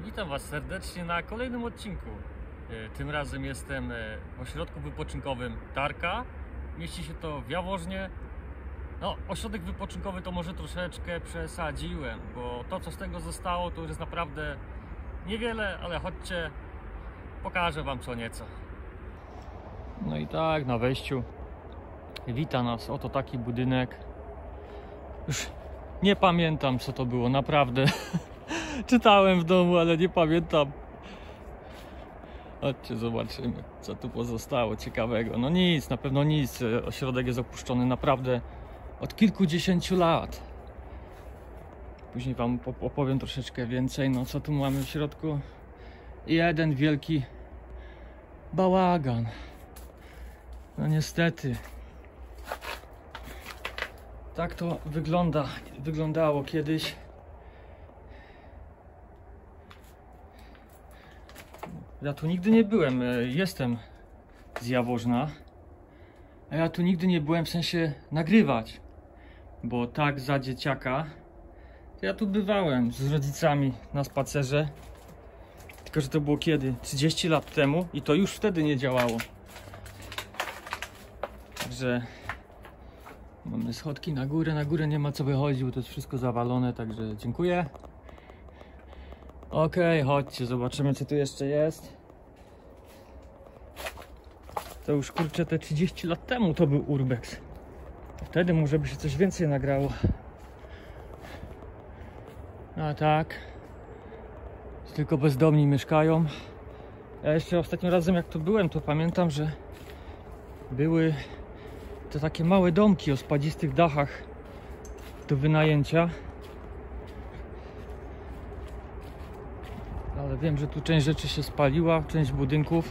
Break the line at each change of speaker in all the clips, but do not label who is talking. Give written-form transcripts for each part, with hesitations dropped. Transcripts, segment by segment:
Witam Was serdecznie na kolejnym odcinku. Tym razem jestem w ośrodku wypoczynkowym Tarka. Mieści się to w Jaworznie. No, ośrodek wypoczynkowy to może troszeczkę przesadziłem, bo to, co z tego zostało, to już jest naprawdę niewiele, ale chodźcie, pokażę Wam co nieco. No i tak, na wejściu wita nas oto taki budynek. Już nie pamiętam, co to było, naprawdę. Czytałem w domu, ale nie pamiętam. Chodźcie, zobaczymy, co tu pozostało ciekawego. No nic, na pewno nic. Ośrodek jest opuszczony naprawdę od kilkudziesięciu lat. Później Wam opowiem troszeczkę więcej. No co tu mamy w środku? Jeden wielki bałagan. No niestety. Tak to wyglądało kiedyś. Ja tu nigdy nie byłem, jestem z Jaworzna, a ja tu nigdy nie byłem w sensie nagrywać, bo tak za dzieciaka to ja tu bywałem z rodzicami na spacerze, tylko że to było kiedy? 30 lat temu i to już wtedy nie działało. Także mamy schodki na górę nie ma co wychodzić, bo to jest wszystko zawalone, także dziękuję. Okej, chodźcie, zobaczymy co tu jeszcze jest. To już kurczę te 30 lat temu to był urbex. Wtedy może by się coś więcej nagrało. A tak. Tylko bezdomni mieszkają. Ja jeszcze ostatnim razem jak tu byłem, to pamiętam, że były to takie małe domki o spadzistych dachach do wynajęcia. Ale wiem, że tu część rzeczy się spaliła, część budynków.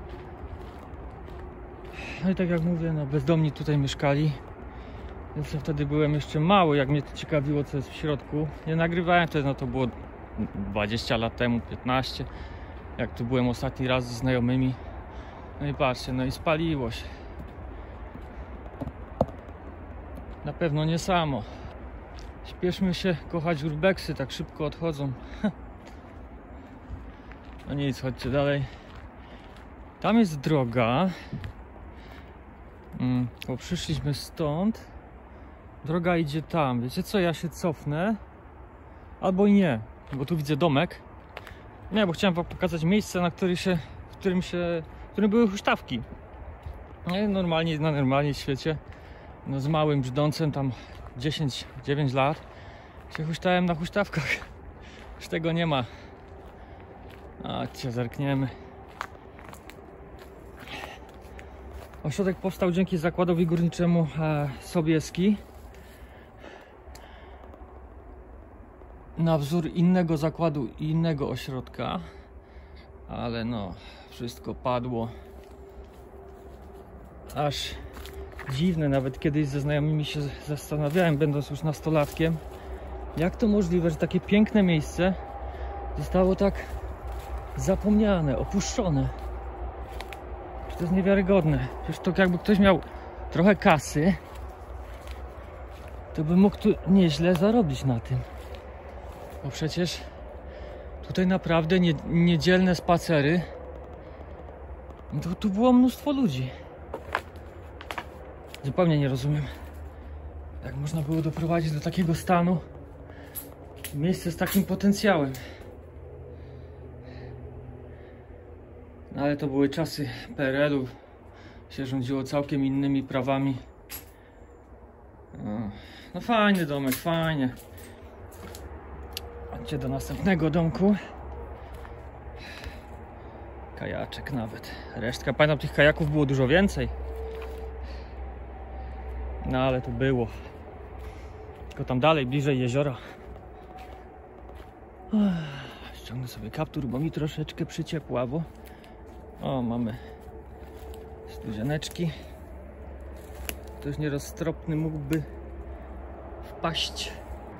No i tak jak mówię, no bezdomni tutaj mieszkali. Więc ja wtedy byłem jeszcze mały, jak mnie to ciekawiło, co jest w środku. Nie nagrywałem wtedy, no to było 20 lat temu, 15. Jak tu byłem ostatni raz ze znajomymi. No i patrzcie, no i spaliło się. Na pewno nie samo. Śpieszmy się kochać urbexy, tak szybko odchodzą. No nic, chodźcie dalej. Tam jest droga. Bo przyszliśmy stąd. Droga idzie tam. Wiecie co, ja się cofnę. Albo i nie, bo tu widzę domek. Nie, bo chciałem Wam pokazać miejsce, w którym były huśtawki. Normalnie, na normalnie w świecie. No z małym brzdącem, tam 10-9 lat się huśtałem na huśtawkach. Już tego nie ma. Chodźcie, zerkniemy. Ośrodek powstał dzięki zakładowi górniczemu Sobieski. Na wzór innego zakładu i innego ośrodka. Ale no, wszystko padło. Aż dziwne, nawet kiedyś ze znajomymi się zastanawiałem, będąc już nastolatkiem, jak to możliwe, że takie piękne miejsce zostało tak zapomniane, opuszczone. To jest niewiarygodne. Przecież to jakby ktoś miał trochę kasy, to by mógł tu nieźle zarobić na tym. Bo przecież tutaj naprawdę niedzielne spacery, to tu było mnóstwo ludzi. Zupełnie nie rozumiem, jak można było doprowadzić do takiego stanu miejsce z takim potencjałem. No ale to były czasy PRL-u, się rządziło całkiem innymi prawami. No fajny domek, fajnie. Chodźcie do następnego domku. Kajaczek nawet. Resztka, pamiętam, tych kajaków było dużo więcej. No ale to było. Tylko tam dalej, bliżej jeziora. Ściągnę sobie kaptur, bo mi troszeczkę przyciepławo. O, mamy studzieneczki. Ktoś nieroztropny mógłby wpaść.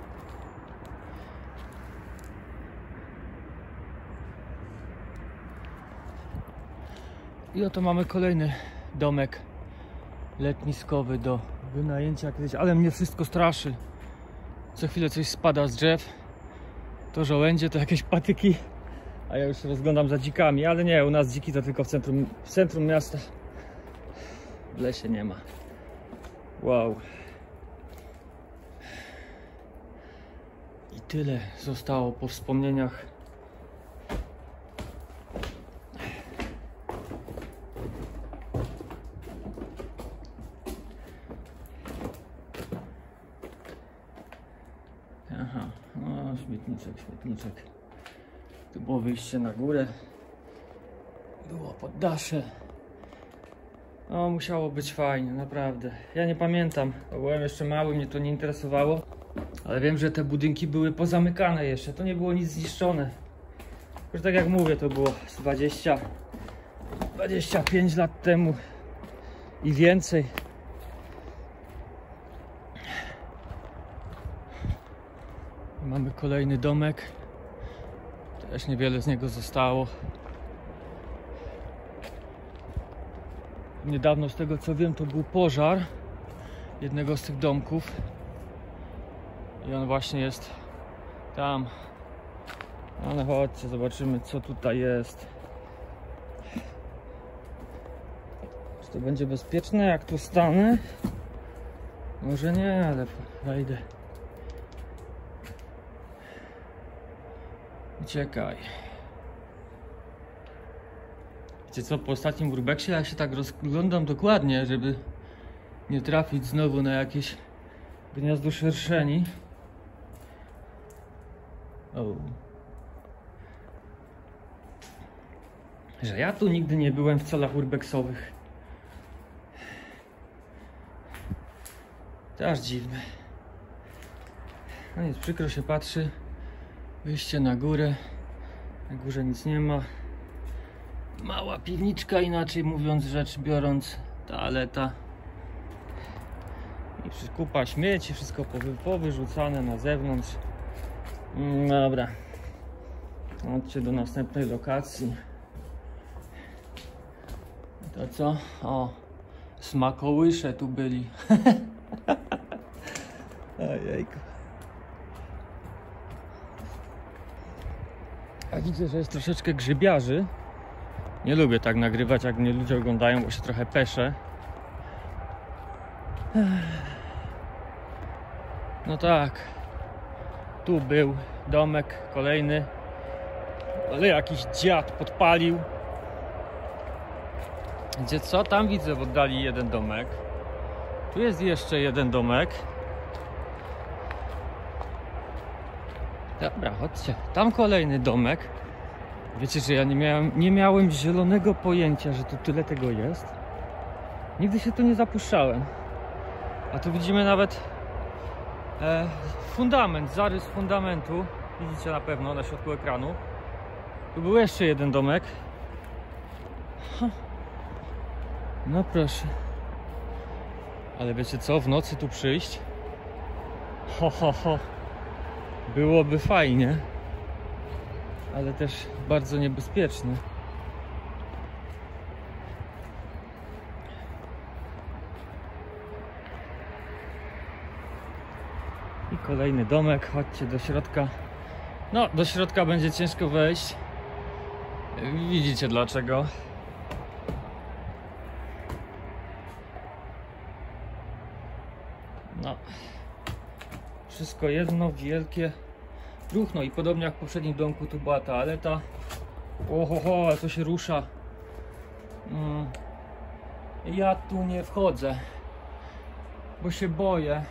I oto mamy kolejny domek letniskowy do wynajęcia kiedyś, ale mnie wszystko straszy. Co chwilę coś spada z drzew. To żołędzie, to jakieś patyki A ja już się rozglądam za dzikami, ale nie, u nas dziki to tylko w centrum miasta. W lesie nie ma. Wow. I tyle zostało po wspomnieniach. Aha, no śmietniczek. Tu było wyjście na górę. Było poddasze. No, musiało być fajnie, naprawdę. Ja nie pamiętam, bo byłem jeszcze mały, mnie to nie interesowało. Ale wiem, że te budynki były pozamykane jeszcze, to nie było nic zniszczone. Już tak jak mówię, to było 25 lat temu i więcej. Mamy kolejny domek. Też niewiele z niego zostało. Niedawno, z tego co wiem, to był pożar jednego z tych domków. I on właśnie jest tam. Ale chodźcie, zobaczymy, co tutaj jest. Czy to będzie bezpieczne, jak tu stanę? Może nie, ale wejdę. Uciekaj. Wiecie co, po ostatnim urbexie ja się tak rozglądam dokładnie, żeby nie trafić znowu na jakieś gniazdo szerszeni. O. Że ja tu nigdy nie byłem w celach urbexowych. To aż dziwne. No nic, przykro się patrzy. Wyjście na górę. Na górze nic nie ma. Mała piwniczka, inaczej mówiąc rzecz biorąc. Toaleta. I kupa śmieci, wszystko powyrzucane na zewnątrz. No dobra. Chodźcie do następnej lokacji. To co? O, smakołysze tu byli. Ojejku. A widzę, że jest troszeczkę grzybiarzy. Nie lubię tak nagrywać, jak mnie ludzie oglądają, bo się trochę peszę. No tak. Tu był domek kolejny. Ale jakiś dziad podpalił. Gdzie co? Tam widzę w oddali jeden domek. Tu jest jeszcze jeden domek. Dobra, chodźcie. Tam kolejny domek. Wiecie, że ja nie miałem zielonego pojęcia, że tu tyle tego jest. Nigdy się tu nie zapuszczałem. A tu widzimy nawet fundament, zarys fundamentu. Widzicie na pewno na środku ekranu. Tu był jeszcze jeden domek. No proszę. Ale wiecie co? W nocy tu przyjść? Byłoby fajnie. Ale też bardzo niebezpieczne. I kolejny domek. Chodźcie do środka. No, do środka będzie ciężko wejść. Widzicie dlaczego. No. Wszystko jedno, wielkie. Ruchno i podobnie jak w poprzednim domku, tu była toaleta. Ohoho, ale to się rusza. Ja tu nie wchodzę, bo się boję.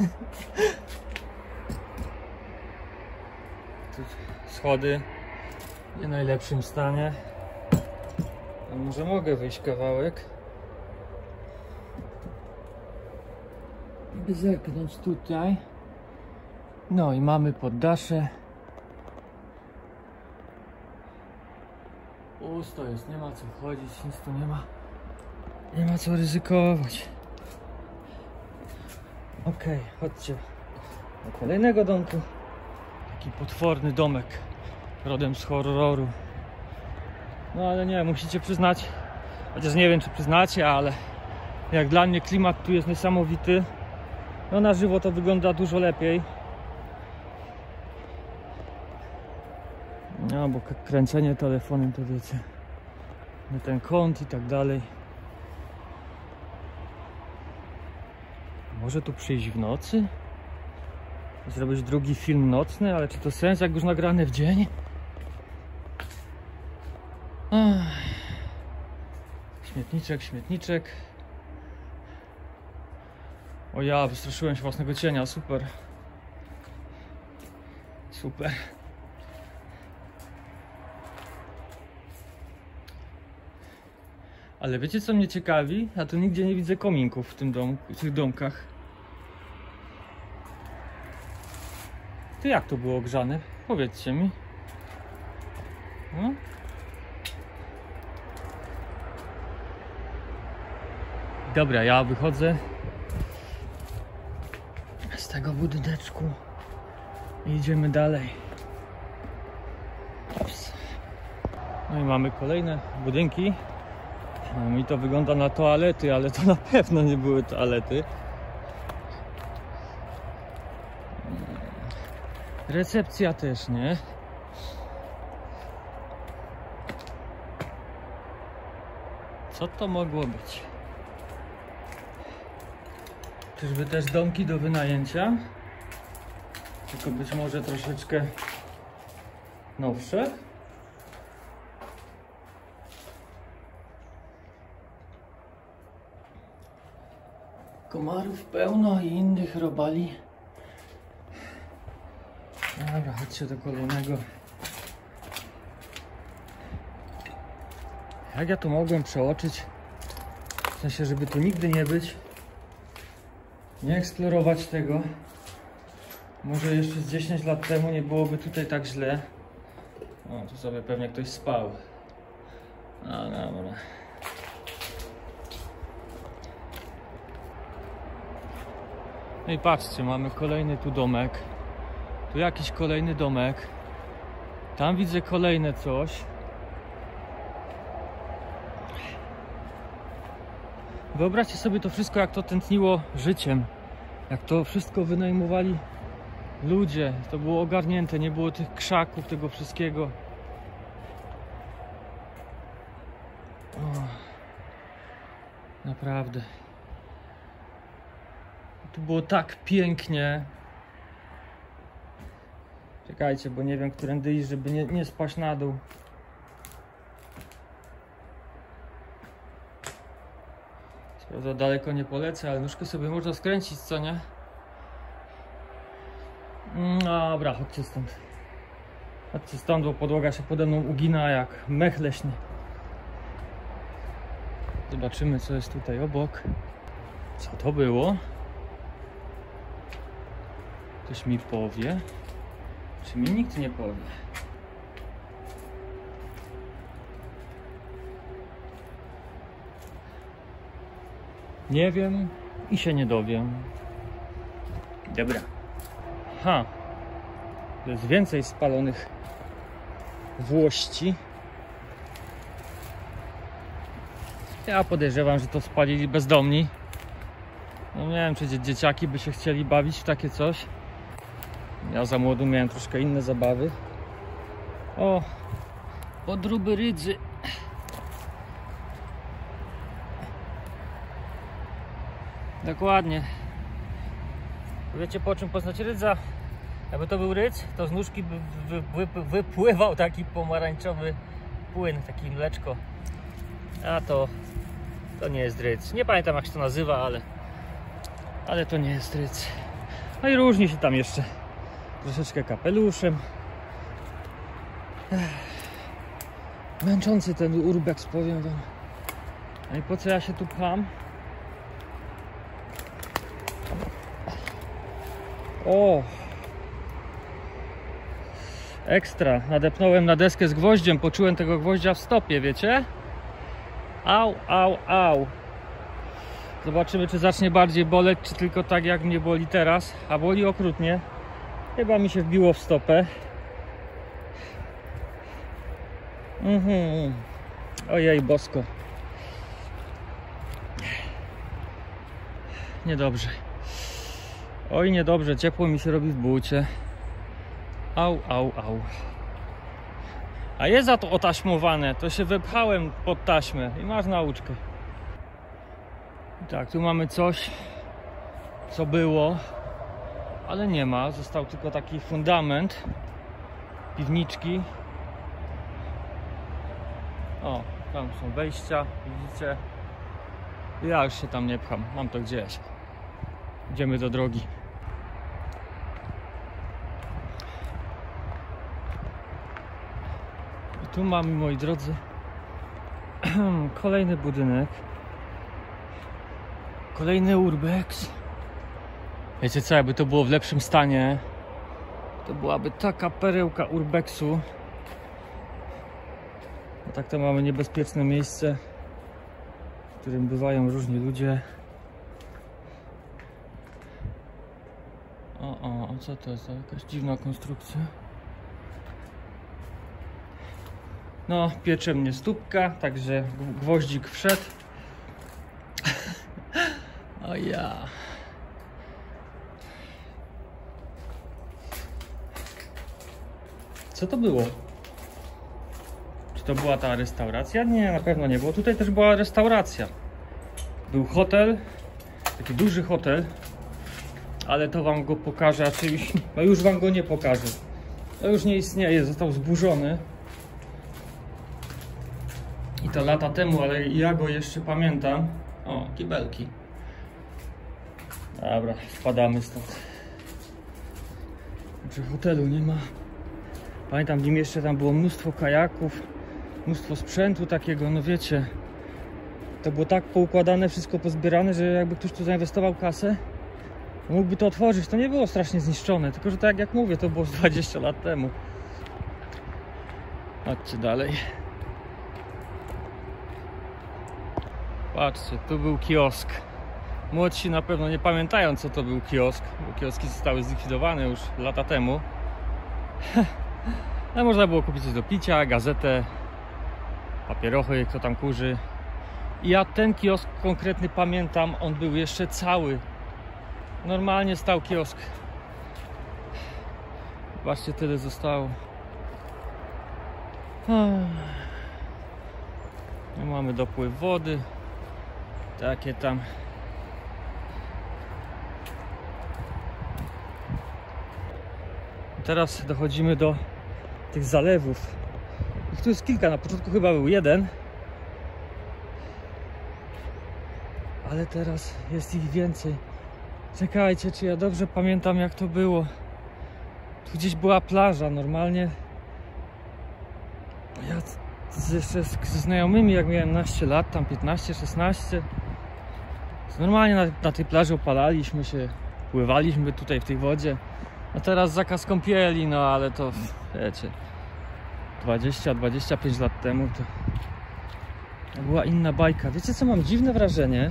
Tu schody w nie najlepszym stanie. A może mogę wyjść kawałek? Zerknąć tutaj. No i mamy poddasze. Pusto jest, nie ma co wchodzić, nic tu nie ma. Nie ma co ryzykować. Okej, chodźcie do kolejnego domku. Taki potworny domek rodem z horroru. No ale nie, musicie przyznać, chociaż nie wiem czy przyznacie, ale jak dla mnie klimat tu jest niesamowity. No na żywo to wygląda dużo lepiej. No bo kręcenie telefonem to wiecie, na ten kąt i tak dalej. Może tu przyjść w nocy? Zrobić drugi film nocny, ale czy to sens, jak już nagrany w dzień? Ach. Śmietniczek, śmietniczek. O ja, wystraszyłem się własnego cienia, super. Super. Ale wiecie, co mnie ciekawi? Ja tu nigdzie nie widzę kominków w tych domkach. Ty jak to było grzane? Powiedzcie mi. No? Dobra, ja wychodzę z tego budyneczku i idziemy dalej. Ups. No i mamy kolejne budynki. No, mi to wygląda na toalety, ale to na pewno nie były toalety. Recepcja też nie. Co to mogło być? Czyżby też domki do wynajęcia? Tylko być może troszeczkę nowsze? Komarów pełno i innych robali. Dobra, chodźcie do kolejnego. Jak ja to mogłem przeoczyć? W sensie, żeby tu nigdy nie być. Nie eksplorować tego. Może jeszcze z 10 lat temu nie byłoby tutaj tak źle. O, tu sobie pewnie ktoś spał. A, dobra. No i patrzcie, mamy kolejny tu domek. Tu jakiś kolejny domek. Tam widzę kolejne coś. Wyobraźcie sobie to wszystko, jak to tętniło życiem. Jak to wszystko wynajmowali ludzie. To było ogarnięte, nie było tych krzaków, tego wszystkiego. O, naprawdę. Tu było tak pięknie. Czekajcie, bo nie wiem, którędy iść, żeby nie spaść na dół. Za daleko nie polecę, ale nóżkę sobie można skręcić, co nie? Dobra, chodźcie stąd. Chodźcie stąd, bo podłoga się pode mną ugina jak mech leśny. Zobaczymy, co jest tutaj obok. Co to było? Ktoś mi powie? Czy mi nikt nie powie? Nie wiem i się nie dowiem. Dobra. Ha. To jest więcej spalonych włości. Ja podejrzewam, że to spalili bezdomni. No nie wiem, czy dzieciaki by się chcieli bawić w takie coś. Ja za młodu miałem troszkę inne zabawy. O, podróby rydzy. Dokładnie. Wiecie, po czym poznać rydza? Jakby to był rydz, to z nóżki by wypływał taki pomarańczowy płyn, taki mleczko. A to nie jest rydz. Nie pamiętam, jak się to nazywa, ale to nie jest rydz. No i różni się tam jeszcze troszeczkę kapeluszem. Męczący ten urbex, powiem wam. No i po co ja się tu pcham? O! Ekstra. Nadepnąłem na deskę z gwoździem. Poczułem tego gwoździa w stopie, wiecie? Au, au, au. Zobaczymy, czy zacznie bardziej boleć, czy tylko tak, jak mnie boli teraz. A boli okrutnie. Chyba mi się wbiło w stopę. Ojej, bosko. Niedobrze. Oj, niedobrze. Ciepło mi się robi w bucie. Au, au, au. A jest za to otaśmowane, to się wepchałem pod taśmę i masz nauczkę. I tak, tu mamy coś, co było, ale nie ma. Został tylko taki fundament piwniczki. O, tam są wejścia, widzicie? Ja już się tam nie pcham, mam to gdzieś. Idziemy do drogi. I tu mamy, moi drodzy, kolejny budynek. Kolejny urbex. Wiecie co, jakby to było w lepszym stanie, to byłaby taka perełka urbexu. A tak to mamy niebezpieczne miejsce, w którym bywają różni ludzie. O, co to jest? Jakaś dziwna konstrukcja. No, piecze mnie stópka, także gwoździk wszedł. O ja. Co to było? Czy to była ta restauracja? Nie, na pewno nie, bo tutaj też była restauracja. Był hotel, taki duży hotel, ale to wam go pokażę, a czyli no już wam go nie pokażę. To już nie istnieje, został zburzony. I to lata temu, ale ja go jeszcze pamiętam. O, kibelki. Dobra, wpadamy stąd. Także hotelu nie ma. Pamiętam, w nim jeszcze tam było mnóstwo kajaków, mnóstwo sprzętu takiego, no wiecie. To było tak poukładane, wszystko pozbierane, że jakby ktoś tu zainwestował kasę, mógłby to otworzyć. To nie było strasznie zniszczone, tylko że tak jak mówię, to było 20 lat temu. Chodźcie dalej. Patrzcie, tu był kiosk. Młodsi na pewno nie pamiętają, co to był kiosk, bo kioski zostały zlikwidowane już lata temu. Ale można było kupić coś do picia, gazetę, papierochy, kto tam kurzy. I ja ten kiosk konkretny pamiętam, on był jeszcze cały. Normalnie stał kiosk. Zobaczcie, tyle zostało. No, mamy dopływ wody. Takie tam. Teraz dochodzimy do tych zalewów. Ich tu jest kilka, na początku chyba był jeden. Ale teraz jest ich więcej. Czekajcie, czy ja dobrze pamiętam, jak to było. Tu gdzieś była plaża, normalnie. Ja jeszcze ze znajomymi, jak miałem 11 lat, tam 15, 16. Normalnie na tej plaży opalaliśmy się, pływaliśmy tutaj w tej wodzie. A teraz zakaz kąpieli, no ale to wiecie, 20-25 lat temu to była inna bajka. Wiecie co, mam dziwne wrażenie,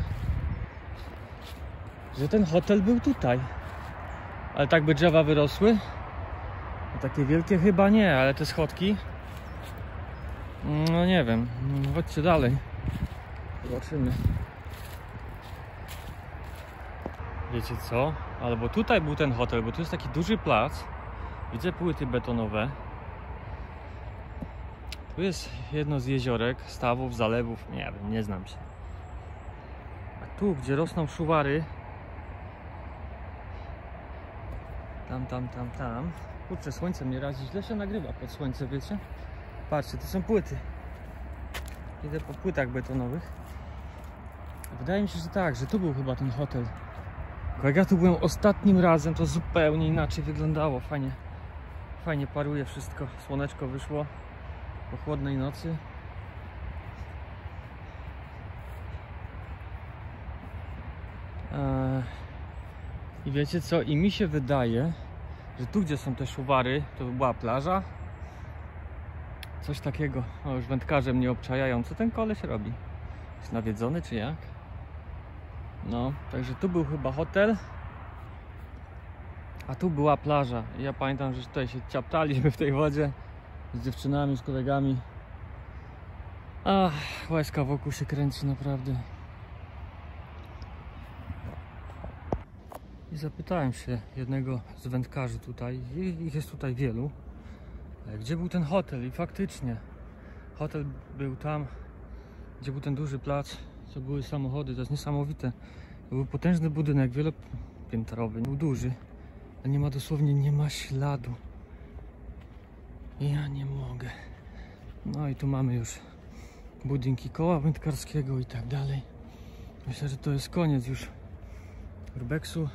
że ten hotel był tutaj. Ale tak by drzewa wyrosły? No, takie wielkie chyba nie, ale te schodki, no nie wiem. Chodźcie dalej, zobaczymy. Wiecie co? Albo tutaj był ten hotel, bo tu jest taki duży plac. Widzę płyty betonowe. Tu jest jedno z jeziorek, stawów, zalewów. Nie wiem, nie znam się. A tu, gdzie rosną szuwary, tam. Kurczę, słońce mnie razi. Źle się nagrywa pod słońce, wiecie? Patrzcie, to są płyty. Idę po płytach betonowych. Wydaje mi się, że tak, że tu był chyba ten hotel. Jak ja tu byłem ostatnim razem, to zupełnie inaczej wyglądało. Fajnie paruje wszystko. Słoneczko wyszło po chłodnej nocy. I wiecie co? I mi się wydaje, że tu, gdzie są te szuwary, to była plaża. Coś takiego. O, już wędkarze mnie obczajają. Co ten koleś robi? Jest nawiedzony czy jak? No, także tu był chyba hotel, a tu była plaża. I ja pamiętam, że tutaj się ciaptaliśmy w tej wodzie z dziewczynami, z kolegami. Ach, łezka wokół się kręci naprawdę. I zapytałem się jednego z wędkarzy tutaj, ich jest tutaj wielu, gdzie był ten hotel. I faktycznie hotel był tam, gdzie był ten duży plac, co były samochody. To jest niesamowite. To był potężny budynek, wielopiętrowy, był duży, a nie ma dosłownie, nie ma śladu. Ja nie mogę. No i tu mamy już budynki koła wędkarskiego i tak dalej. Myślę, że to jest koniec już urbexu.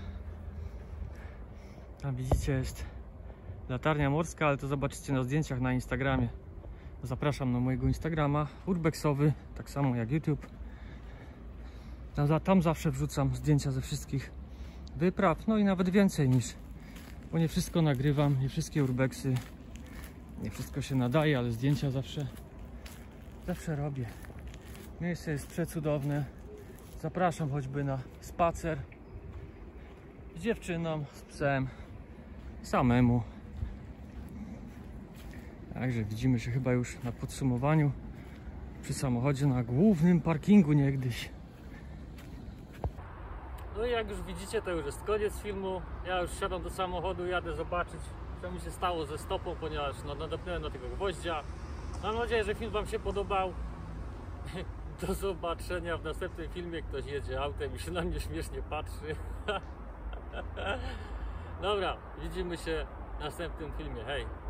Tam widzicie, jest latarnia morska, ale to zobaczycie na zdjęciach na Instagramie. Zapraszam na mojego Instagrama urbexowy, tak samo jak YouTube. Tam zawsze wrzucam zdjęcia ze wszystkich wypraw, no i nawet więcej niż, bo nie wszystko nagrywam, nie wszystkie urbexy, nie wszystko się nadaje, ale zdjęcia zawsze robię. Miejsce jest przecudowne. Zapraszam choćby na spacer z dziewczyną, z psem, samemu. Także widzimy się chyba już na podsumowaniu przy samochodzie na głównym parkingu niegdyś. No i jak już widzicie, to już jest koniec filmu. Ja już wsiadam do samochodu, jadę zobaczyć, co mi się stało ze stopą, ponieważ nadepnąłem na tego gwoździa. Mam nadzieję, że film wam się podobał. Do zobaczenia w następnym filmie. Ktoś jedzie autem i się na mnie śmiesznie patrzy. Dobra, widzimy się w następnym filmie. Hej!